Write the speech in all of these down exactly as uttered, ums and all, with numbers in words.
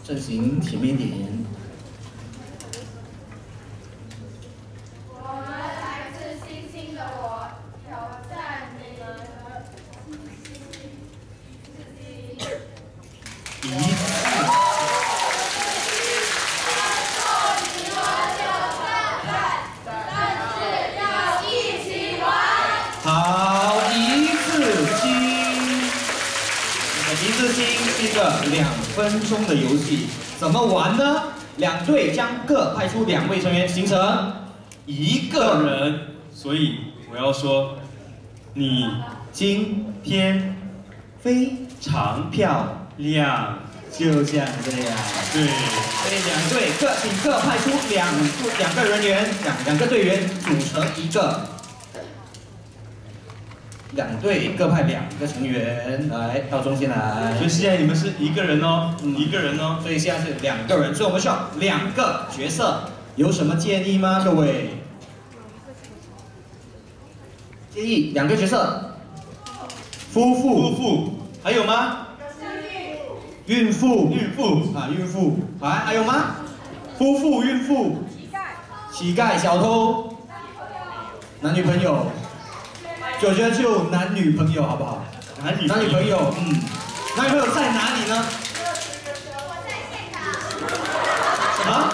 阵型前面一点。 我们来自星星的我，挑战你们的一次。好，一字经。一字经是一个两分钟的游戏，怎么玩呢？两队将各派出两位成员，形成一个人。 所以我要说，你今天非常漂亮， 就像这样。 对。 所以两队各请各派出两两个人员，两两个队员组成一个。两队各派两个成员来到中间来。 所以现在你们是一个人哦，嗯、一个人哦。 所以现在是两个人，所以我们需要两个角色。有什么建议吗，各位？建议两个角色。夫妇。 夫妇。还有吗？ 孕妇。 孕妇啊，孕妇。还还有吗？夫妇、孕妇。乞丐。乞丐、小偷。男女朋友。我觉得就男女朋友好不好？ 男女男女朋友，嗯，男女朋友在哪里呢？ 我在现场。 什么？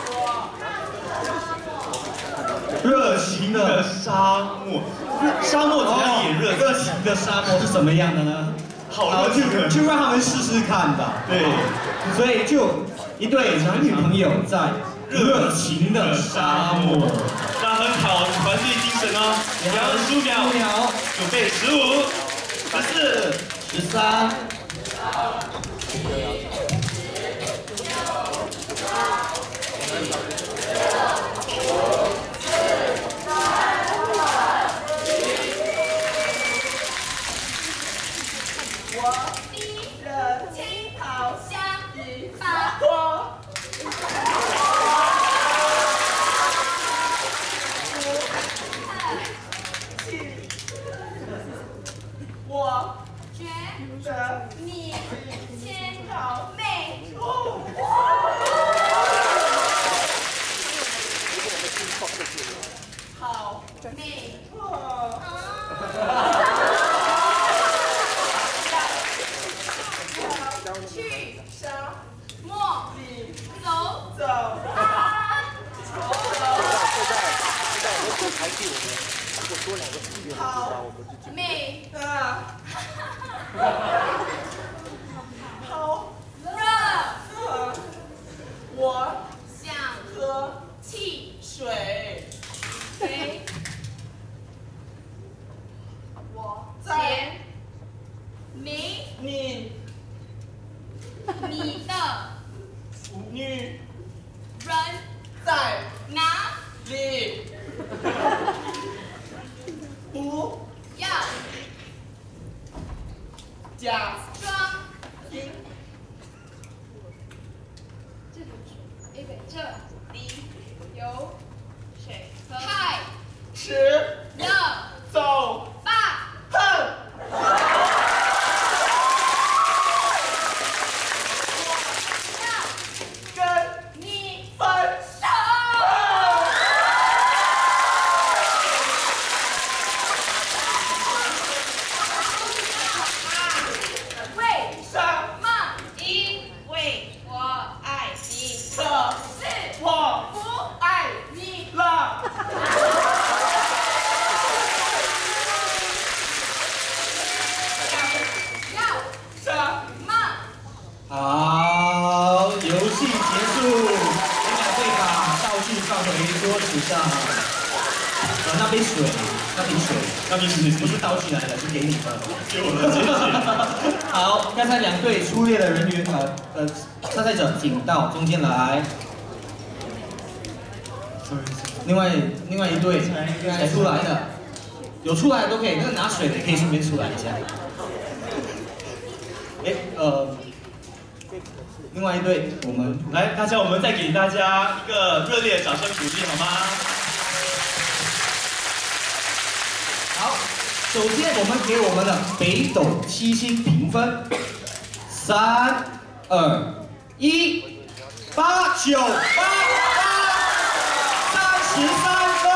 热情的沙漠，沙漠怎样也热？ 热情的沙漠是怎么样的呢？ 好热情， 就让他们试试看吧。 对， 所以就一对男女朋友在热情的沙漠。 那很好，团队精神哦。两十五秒，准备十五、十四、 十三。 我滴了青草香与发火。我觉得你千好美处。好美错。去沙漠里走走。好美的。好热。我想喝汽水。谁？我在明你你的女人在哪里？不要假装听。这里这里有水喝。太迟了，走吧。哼。 好，游戏结束，请两位把道具放回桌子上。呃，那杯水，那瓶水， 那瓶水不是倒起来的，是给你的。 给我的，谢谢。 好，刚才两队出列的人员，呃呃，参赛者请到中间来。另外另外一队才出来的，有出来的都可以，那个拿水的可以顺便出来一下。哎，呃。另外一队，我们来，大家，我们再给大家一个热烈的掌声鼓励，好吗？ 好，首先我们给我们的北斗七星评分，三、二、 一八九八八三十三分。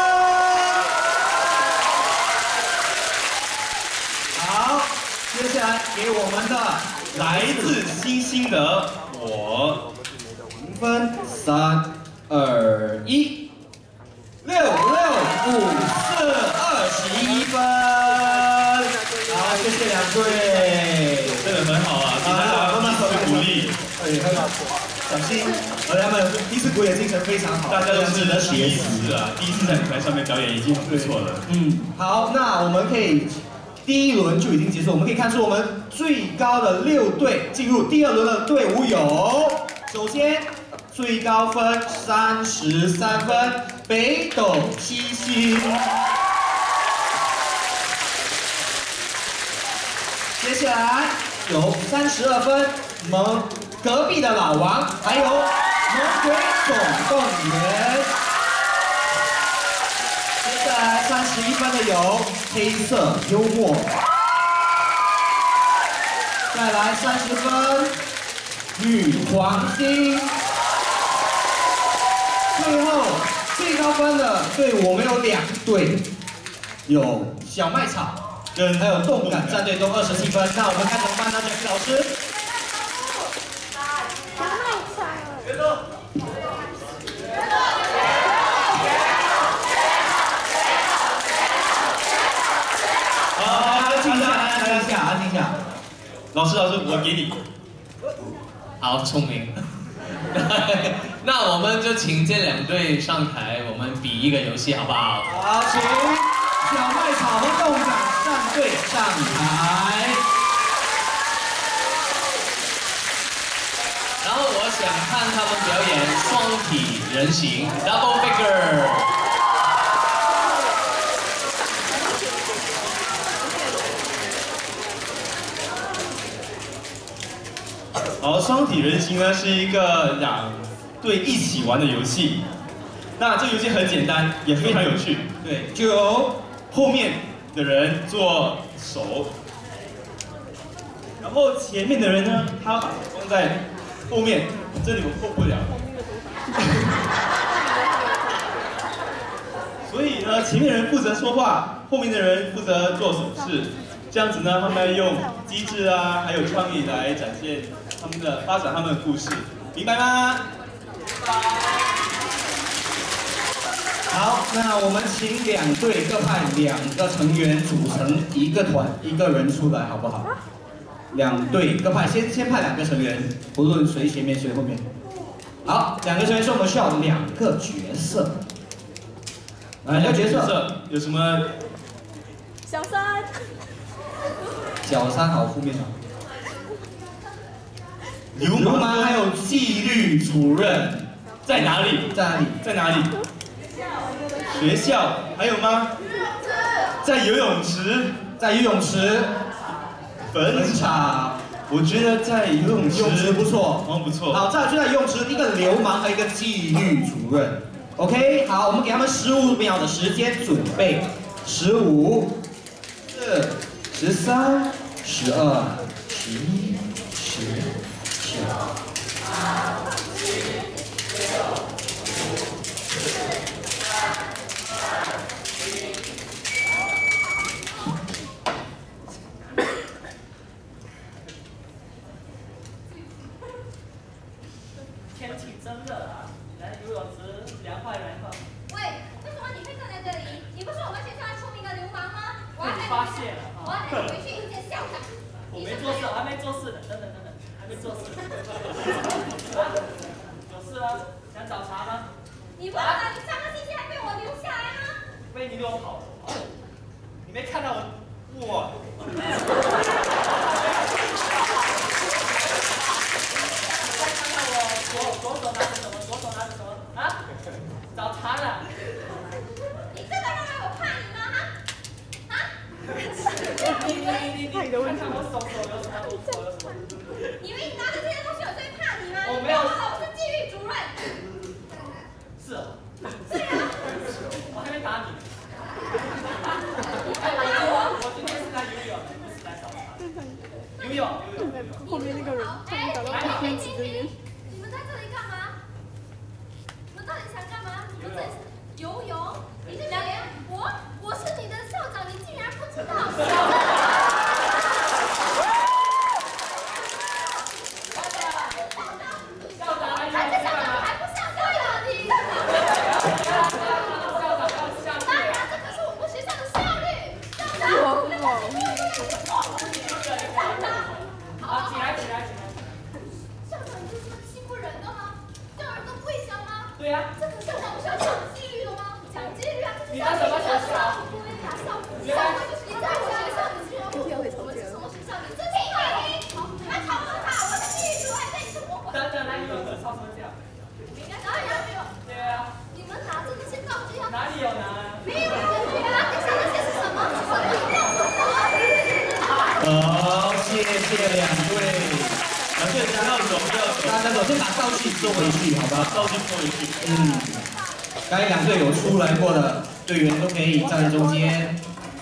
好，接下来给我们的来自星星的我， 评分三二一，六六五四二十一分。好，谢谢两队， 真的很好啊，给大家慢慢鼓励。 哎，小心，呃，他们第一次表演精神非常好， 大家都是的第一次啊，第一次在舞台上面表演已经很不错了。 嗯，好，那我们可以第一轮就已经结束，我们可以看出我们最高的六队进入第二轮的队伍有，首先最高分三十三分，北斗七星。接下来有三十二分，我们隔壁的老王，还有魔鬼总动员。接下来三十一分的有黑色幽默。再来三十分，女黄金。最后最高分的队伍我们有两队，有小麦草。跟还有动感战队都二十七分，那我们看怎么办呢？蒋老师。好，安静一下，安静一下，安静一下。 老师，老师，我给你。 好聪明。那我们就请这两队上台，我们比一个游戏，好不好？ 好，请小麦草和动感战队上台。 然后我想看他们表演双体人形 （double figure）。 好，双体人形呢是一个两队一起玩的游戏。那这个游戏很简单，也非常有趣。对，就由后面的人做手，然后前面的人呢，他把手放在后面，这里我过不了。所以呢，前面的人负责说话，后面的人负责做手势。这样子呢，他们用机智啊，还有创意来展现他们的发展他们的故事，明白吗？ 好，那我们请两队各派两个成员组成一个团，一个人出来，好不好？两队各派，先先派两个成员，不论谁前面谁后面。好，两个成员是我们需要两个角色。两个角色有什么？ 小三。 小三好负面啊。 流流氓还有纪律主任在哪里？ 在哪里？ 在哪里？学校还有吗？在游泳池， 在游泳池。 坟场。我觉得在游泳池。 游泳池不错， 哦不错。 好，再来就在游泳池，一个流氓和一个纪律主任。OK， 好，我们给他们十五秒的时间准备，十五、四、十三、十二、十一、十、九、八、七、六、五、四、三、二、一。 天气真热啊，来游泳池凉快凉快。 喂，为什么你会站在这里？你不是我们学校出名的流氓吗？我要被你带发现了我要带你回去迎接校长。 我没做事，我还没做事呢，等等等等，还没做事。有事啊？想找茬吗？ 你忘了你上个星期还被我留下来吗？ 被你溜跑了，你没看到我？哇！再看看我左左手拿着什么？左手拿着什么？啊？找茬了？ 你真的认为我怕你吗？哈？啊？ 你你你你看看我手手有什么？我手有什么？ 你以为你拿着这些东西我就会怕你吗？ 我没有你忘了我是纪律主任。 是啊。 是啊。 我还没打你。 你干嘛打我？ 我今天是来游泳，不是来找茬。 对呀。 这可是我们学校讲纪律的吗？讲纪律啊！ 你在什么学校？ 不会打少妇。少妇就是你在我学校，你是我们是什么学校？你这听好听，你们讨论好，我的纪律主任在什么？ 等等，哪里有人抄车架？ 你看哪里有？对啊。你们拿着那些照片啊？哪里有拿？没有，你们拿底下那些是什么？是什么？ 好，谢谢两位。 两队不要走，不要走， 大家走，先把道具收回去，好吧？ 道具收回去。 嗯，刚才两队有出来过的队员都可以站在中间，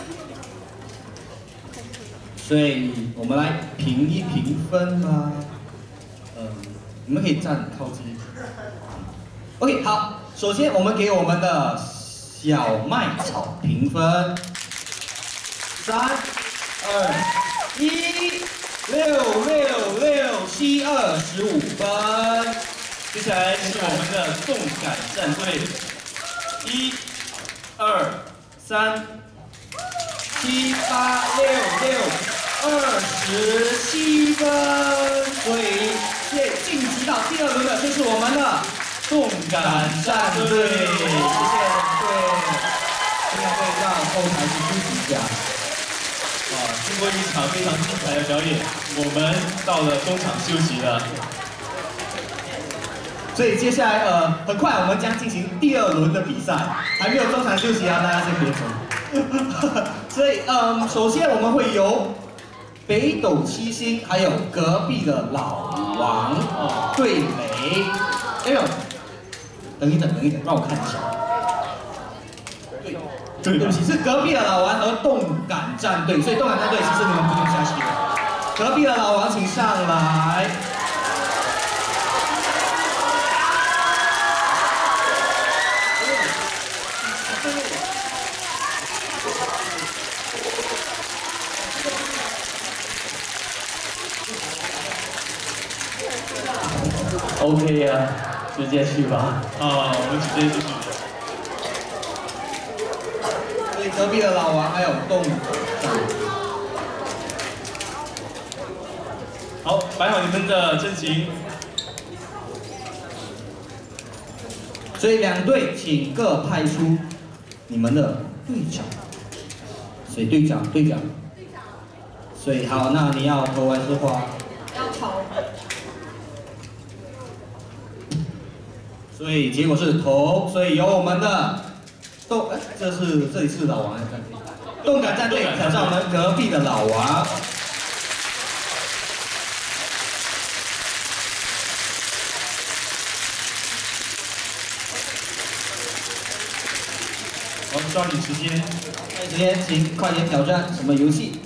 所以我们来评一评分吧。嗯，你们可以站靠近。OK， 好，首先我们给我们的小麦草评分，三、二、一。六六六七二十五分， 接下来是我们的动感战队，一、二、三、 七八六六二十七分，所以现晋级到第二轮的就是我们的动感战队，谢谢两队，现在会让后台去休息一下。 啊，经过一场非常精彩的表演，我们到了中场休息了。 所以接下来呃，很快我们将进行第二轮的比赛，还没有中场休息啊，大家先别走。所以嗯，首先我们会由北斗七星还有隔壁的老王哦对垒。哎呦，等一等，等一等，让我看一下。对。对不起，是隔壁的老王和动感战队，所以动感战队其实你们不用下去了。隔壁的老王请上来。 OK 呀、啊，直接去吧。 啊，我们直接继续。 隔壁的老王还有动感， 好，摆好你们的阵型。 所以两队请各派出你们的队长。所以队长，队长。所以好，那你要投还是花？ 要投。 所以结果是投，所以由我们的。动哎，这是这里是老王还是战队？动感战队挑战我们隔壁的老王。 好，抓紧时间。 抓紧时间，请快点挑战什么游戏？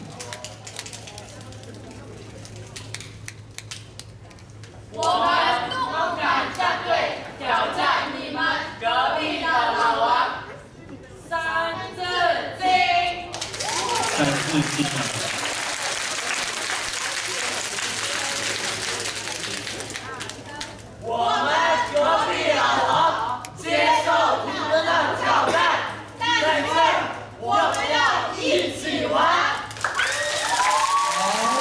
我们动感战队挑战你们隔壁的老王。三字经， 三字经啊！ 我们隔壁老王接受你们的挑战，但是我们要一起玩。 好。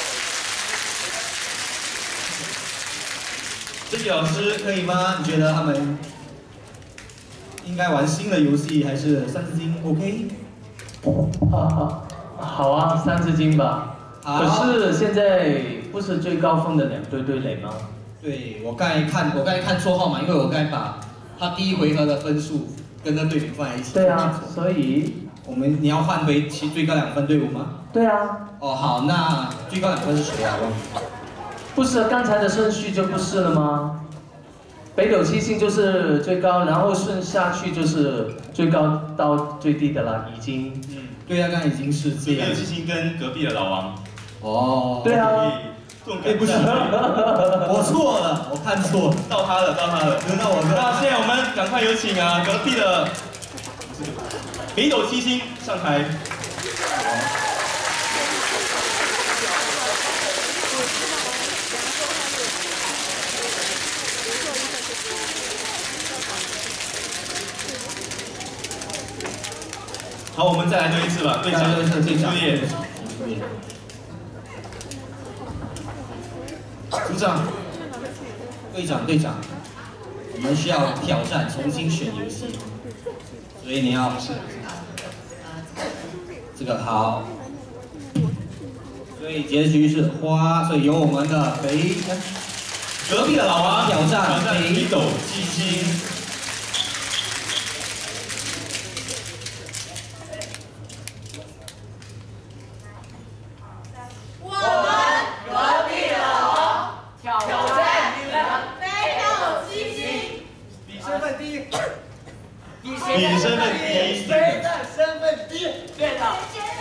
这个老师可以吗？你觉得他们？应该玩新的游戏还是三字经 ？OK？ 好好好啊，三字经吧。可是现在不是最高分的两队对垒吗？ 对，我刚才看，我刚才看错号码，因为我刚才把他第一回合的分数跟那队名放在一起。 对啊，所以我们你要换回其最高两分队伍吗？ 对啊。 哦，好，那最高两分是谁啊？ 不是刚才的顺序就不是了吗？北斗七星就是最高，然后顺下去就是最高到最低的啦，已经。 嗯， 对啊，刚才已经是这样。 北斗七星跟隔壁的老王。 哦。 对啊。 哎，不是，我错了，我看错了， 到他了，到他了， 轮到我了。 那现在我们赶快有请啊，隔壁的北斗七星上台。好，我们再来对一次吧，队长， 队长， 作业， 组长，队长，队长， 我们需要挑战，重新选游戏，所以你要这个好。所以结局是花，所以由我们的北隔壁的老王挑战挑战北北斗七星。 比身份低，谁的身份低？对的。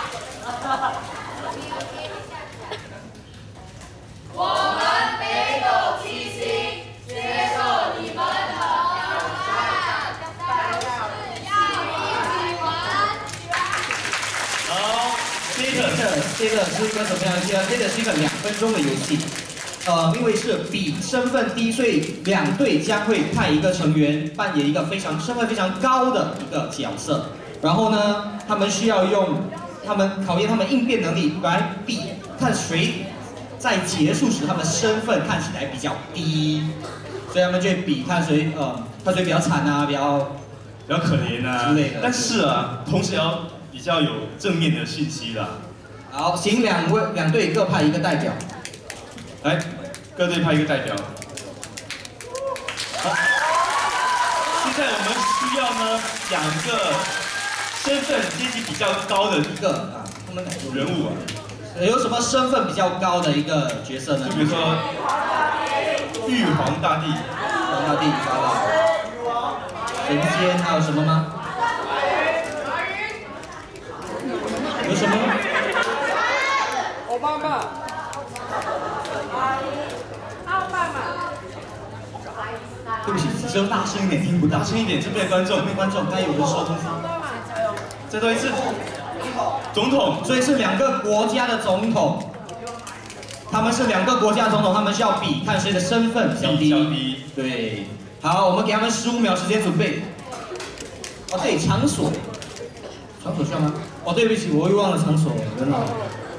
我们北斗七星接受你们的挑战，但是要一起玩。 好，这个这个是一个什么样的游戏呢？这个是一个两分钟的游戏。 呃，因为是比身份低，所以两队将会派一个成员扮演一个非常身份非常高的一个角色，然后呢，他们需要用他们考验他们应变能力来比，看谁在结束时他们身份看起来比较低，所以他们就会比看谁呃看谁比较惨啊，比较比较可怜啊之类的。 但是啊，同时要比较有正面的讯息啦。 好，请两位两队各派一个代表。 来，各队派一个代表。好，现在我们需要呢两个身份阶级比较高的一个啊，他们人物啊， 有什么身份比较高的一个角色呢？ 就比如说玉皇大帝， 皇大帝高了，神仙还有什么吗？有什么？ 奥巴马。 对不起，只有大声一点，听不到。 大声一点，这边观众， 这边观众，刚才有人说东西。 再多一次。总统， 所以是两个国家的总统，他们是两个国家的总统，他们需要比看谁的身份比较低。 比较低。 对，好，我们给他们十五秒时间准备。哦，对，场所，场所需要吗？哦，对不起，我又忘了场所了，真的。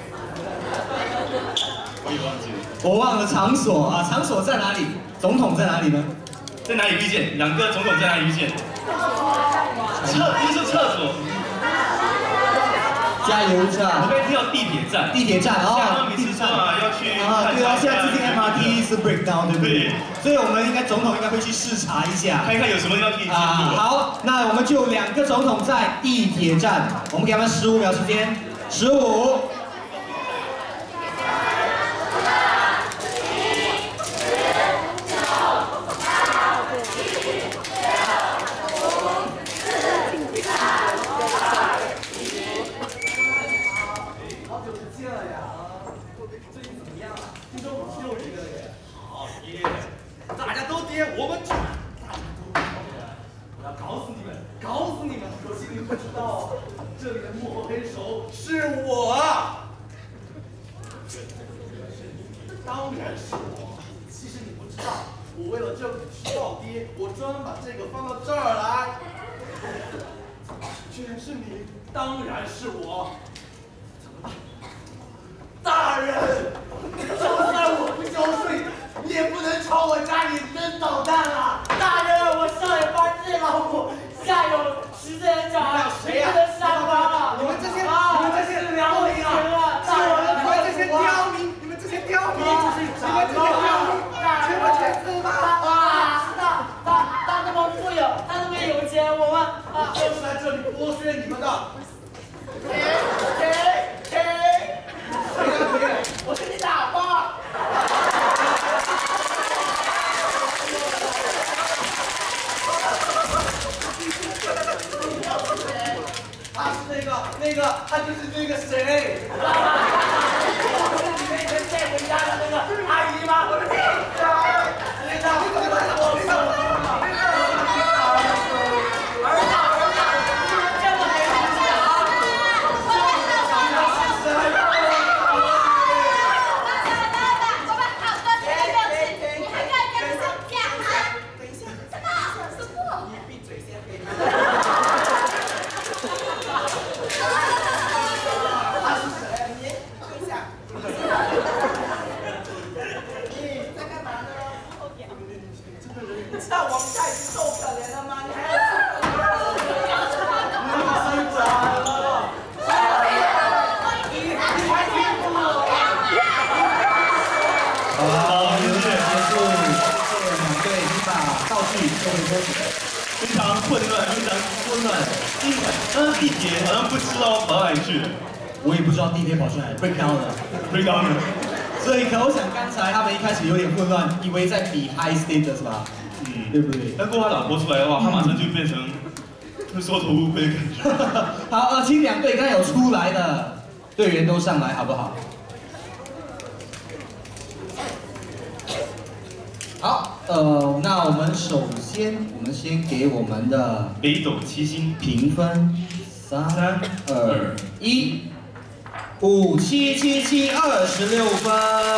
我也忘记了。 我忘了场所啊，场所在哪里？总统在哪里呢？ 在哪里遇见？两个总统在哪里遇见？厕，不是厕所。 加油站。 我被听到地铁站。 地铁站哦， 地铁站啊，要去。 啊，对啊，现在最近 M R T 是 breakdown， 对不对？ 对。 所以我们应该总统应该会去视察一下， 看看有什么地方可以进步。 啊，好，那我们就两个总统在地铁站，我们给他们十五秒时间，十五。 大家都跌，我们赚。大家都跌，我要告诉你们，告诉你们，可惜你不知道，这里的幕后黑手是我。当然是我。其实你不知道，我为了这股市暴跌，我专门把这个放到这儿来。居然是你，当然是我。怎么办？大人，就算我不交税。 你也不能朝我家里扔导弹啊！大人，我上有八只老虎，下有十岁的小孩，谁不能上班啊？你们这些，你们这些刁民啊！大人，你们这些刁民，你们这些刁民，你们这些刁民，全部全死吧！啊，是的，他他那么富有，他那么有钱，我们啊，就是来这里剥削你们的。谁谁谁？谁呀谁？我是你打吧！ 他是那个那个，他就是那个谁？你那天带回家的那个阿姨吗？那个，那个，那个，儿子，儿子，这么没出息啊！爸爸，我们好多天没有吃，你还敢跟我讲啊？等一下，什么？什么？你闭嘴先，可以吗？他是知道我们家已经够可怜了吗？你还要吃？ 你睡着了。你还听不懂？ 好，游戏结束，谢谢两队，请把道具收回桌子。 非常混乱，非常混乱。地，但是地铁好像不知道跑到哪里去了。 我也不知道地铁跑去哪里 break down 了 break down 了。 所以可我想刚才他们一开始有点混乱，以为在比 high state 的是吧？嗯，对不对？ 但过他导播出来的话，他马上就变成缩头乌龟的感觉。 好，呃，请两队刚有出来的队员都上来，好不好？好，呃，那我们首先，我们先给我们的北斗七星评分，三二一，五七七七二十六分。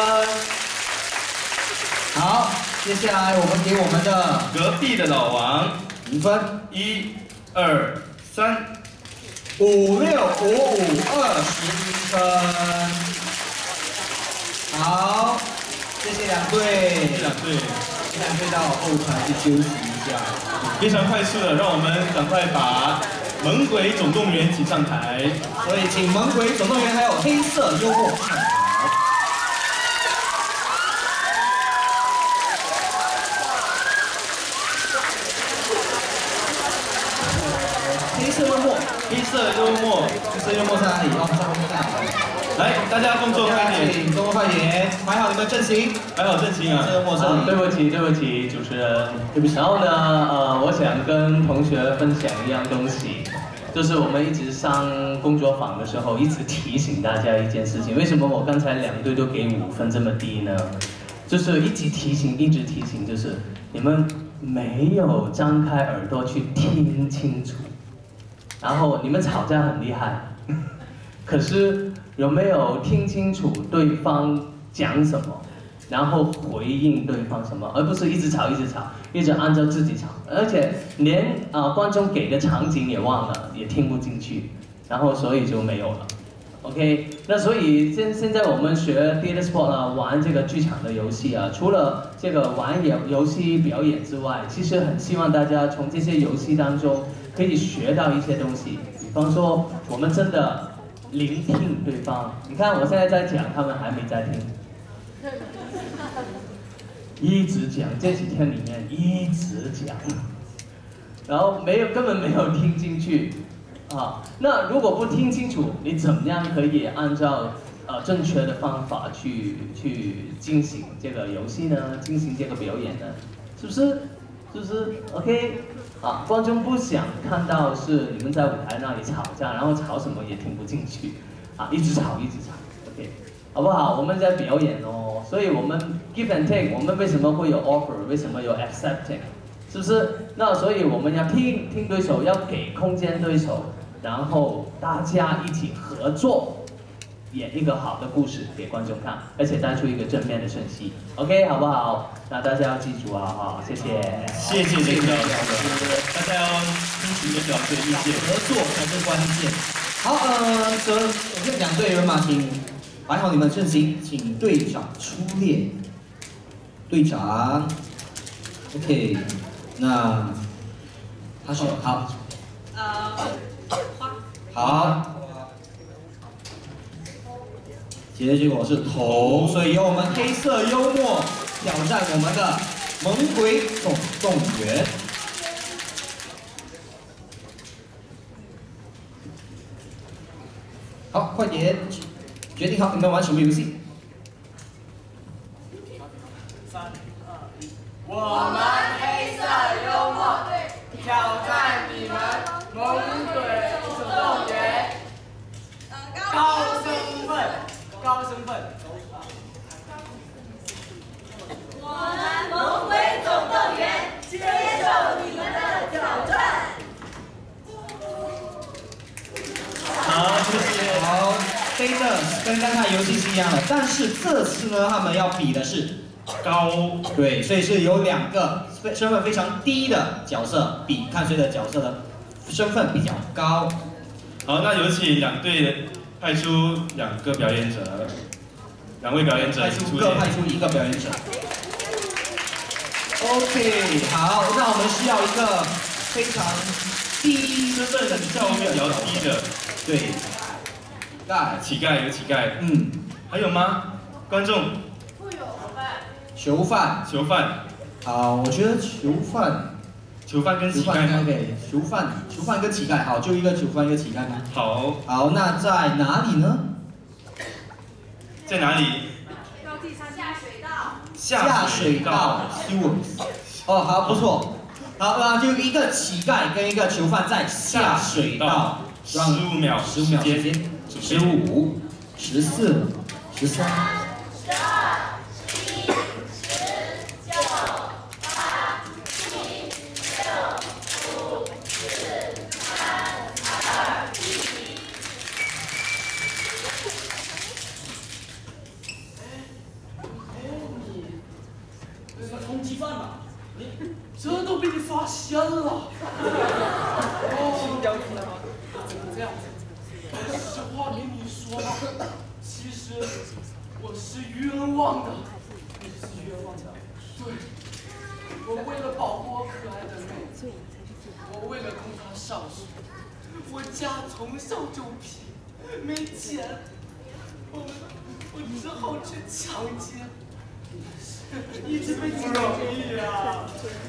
好，接下来我们给我们的隔壁的老王评分， 一、二、三， 五六五五二十一分。好。谢谢两队， 这两队， 这两队到后台去休息一下。 非常快速的，让我们赶快把《猛鬼总动员》请上台。 所以请《猛鬼总动员》还有黑色幽默上台。黑色幽默， 黑色幽默， 黑色幽默在哪里？哦，在后面看。 来，大家动作快点， 动作快点，摆好你们阵型， 摆好阵型啊！ 这个陌生。 对不起，对不起，主持人，对不起。然后呢，呃，我想跟同学分享一样东西，就是我们一直上工作坊的时候，一直提醒大家一件事情。为什么我刚才两队都给五分这么低呢？就是一直提醒，一直提醒，就是你们没有张开耳朵去听清楚，然后你们吵架很厉害，可是。有没有听清楚对方讲什么，然后回应对方什么，而不是一直吵一直吵，一直按照自己吵，而且连啊、呃、观众给的场景也忘了，也听不进去，然后所以就没有了。OK， 那所以现现在我们学 Theater Sport 啊，玩这个剧场的游戏啊，除了这个玩游游戏表演之外，其实很希望大家从这些游戏当中可以学到一些东西，比方说我们真的。聆听对方，你看我现在在讲，他们还没在听，一直讲，这几天里面一直讲，然后没有根本没有听进去，啊，那如果不听清楚，你怎么样可以按照呃正确的方法去去进行这个游戏呢？进行这个表演呢？是不是？是不是 ？OK， 啊，观众不想看到是你们在舞台那里吵架，然后吵什么也听不进去，啊，一直吵一直吵 ，OK， 好不好？我们在表演哦，所以我们 give and take， 我们为什么会有 offer？ 为什么有 accepting？ 是不是？那所以我们要听听对手，要给空间对手，然后大家一起合作。演一个好的故事给观众看，而且带出一个正面的讯息 ，OK， 好不好？那大家要记住啊，哈，谢谢， 谢谢这个表示，大家要听取的表示意见， 合作才是关键。好，呃，这我们两队人马，请摆好你们阵型，请队长出列。队长 ，OK， 那他选好， 呃，花， 好。结结果是头，所以由我们黑色幽默挑战我们的猛鬼总动员。好，快点，决定好你们玩什么游戏。 三二一，我们黑色幽默挑战你们猛鬼总动员，高身份。高身份， 我们猛鬼总动员接受你们的挑战。 好，谢谢。 好，这个跟刚才游戏是一样的，但是这次呢，他们要比的是高，对，所以是有两个身份非常低的角色比看谁的角色的身份比较高。 好，那有请两队派出两个表演者，两位表演者派出各派出一个表演者。 OK， 好，那我们需要一个非常低身份较比较低的， 对，盖乞丐有乞丐， 嗯， 还有吗？观众， 囚犯， 囚犯， 好，我觉得囚犯， 囚犯跟囚犯应该乞丐吗？ 给囚犯，囚犯跟乞丐，好，就一个囚犯一个乞丐吗？ 好， 好，那在哪里呢？ 在哪里？ 下水道 sewers。哦，好，不错。好，那就一个乞丐跟一个囚犯在下水道， 十五秒， 十五秒时间，十五、十四、十三、十二、十一、十、九、八、七、六、五、四、三、二、一。 通缉犯呐！你这都被你发现了！哦，怎么这样？实话跟你说吧，其实我是冤枉的。你是冤枉的？对，我为了保护我可爱的妹，我为了供她上学，我家从小就贫，没钱，我我只好去抢劫。一直被不容易啊！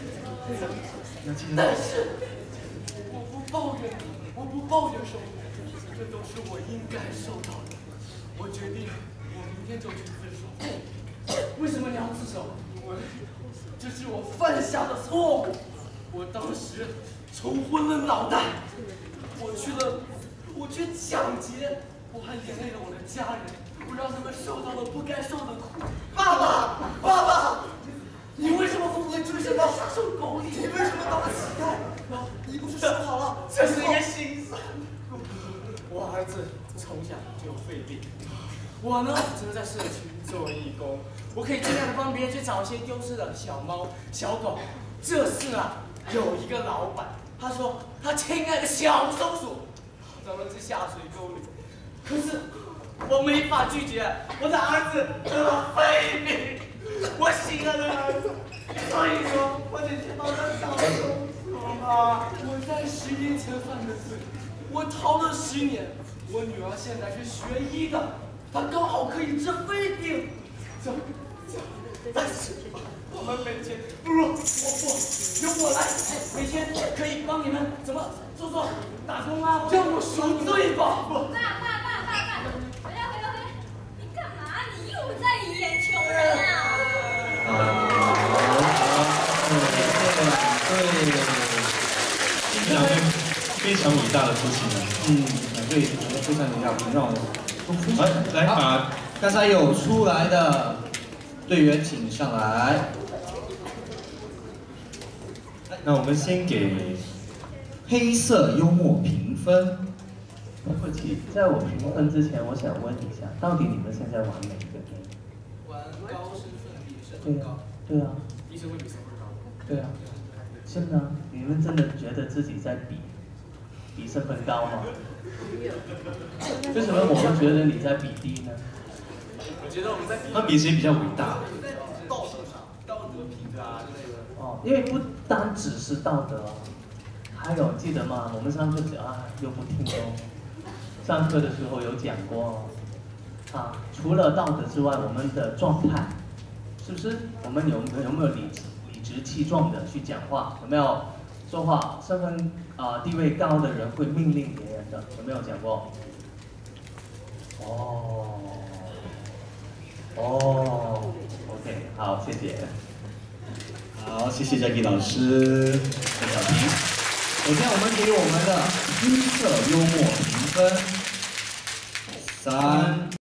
但是我不抱怨，我不抱怨什么，这都是我应该受到的。我决定，我明天就去自首。为什么你要自首？因为这是我犯下的错误。我当时冲昏了脑袋，我去了，我去抢劫，我还连累了我的家人。我让他们受到了不该受的苦。爸爸，爸爸，你为什么会出现到下手沟里？你为什么当了乞丐？你不是说好了，这是一个心酸。我儿子从小就有肺病，我呢只能在社区做义工，我可以尽量的帮别人去找一些丢失的小猫、小狗。这次啊，有一个老板，他说他亲爱的小松鼠掉了这下水沟里，可是。我没法拒绝，我的儿子得了肺病，我心爱的儿子，所以说我得去帮他找手。妈妈，我在十年前犯的罪，我逃了十年，我女儿现在是学医的，她刚好可以治肺病。走走，但是我们没钱，不如我我由我来，每天可以帮你们怎么做做打工啊，让我赎罪吧。 爸爸爸爸爸，回来回来回来，你干嘛？你又在演穷人啊？ 好，对， 两位非常伟大的夫妻呢。 嗯，对，非常有料，让我来来把刚才有出来的队员请上来。 那我们先给黑色幽默评分。 对不起，在我评分之前，我想问一下，到底你们现在玩哪一个 game？ 玩高身份比身对啊份高，， 对啊， 医生会比身份高。 对啊。真的，你们真的觉得自己在比比身份高吗？为什么我们觉得你在比低呢？ 我觉得我们在比他比谁比较伟大？ 道德上、道德品质啊之类的。 哦，因为不单只是道德，还有记得吗？我们上课讲啊，又不听哦。上课的时候有讲过，啊，除了道德之外，我们的状态，是不是？我们有有没有理智、理直气壮的去讲话？有没有说话？身份啊、地位高的人会命令别人的，有没有讲过？哦，哦 ，OK， 好，谢谢。 好，谢谢 Jackie 老师和小平。首先，我们给我们的黑色幽默评分三。